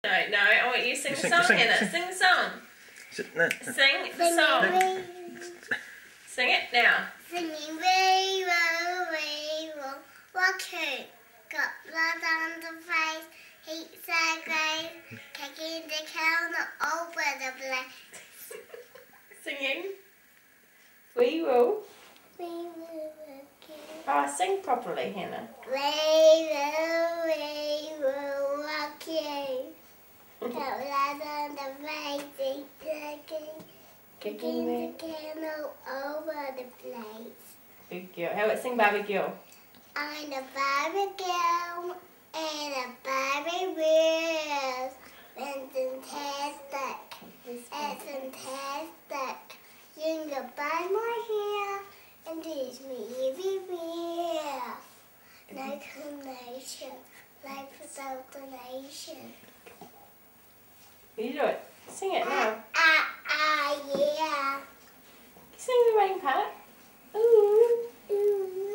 No, I want you to sing the song, Hannah. Sing the song. Sing the song. Sing it now. Singing rainbow, rainbow, walking, got blood on the face, heat so great, kicking the counter over the place. Singing. We will. We will again. Oh, sing properly, Hannah. Rainbow, rainbow, walking, got blood on the face, kicking the candle over the place. Good girl. How about sing Barbie Girl? I'm a Barbie girl and a Barbie wheels. It's fantastic. It's fantastic. You can buy my hair and teach me everywhere. No combination, life without donation. You do it. Sing it now. Yeah. Sing the rain part. Ooh. Ooh.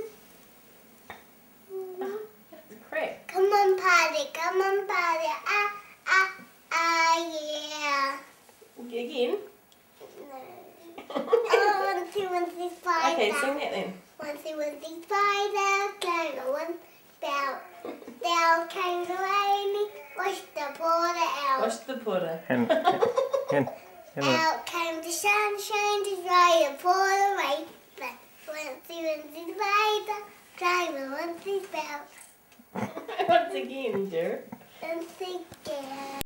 Oh, that's correct. Come on, party, yeah. Again. No. Oh, 1, 2, 1, 2, 5. Okay, sing that then. 1, 2, 1, 2, 5. Kangaroo, one bell. Bell, kangaroo, wash the border out. Wash the Buddha. Out came the sunshine to dry the border away. 1, 2, 1, 2, 5. Kangaroo, 1, 2, bell. Once again, dear. And again.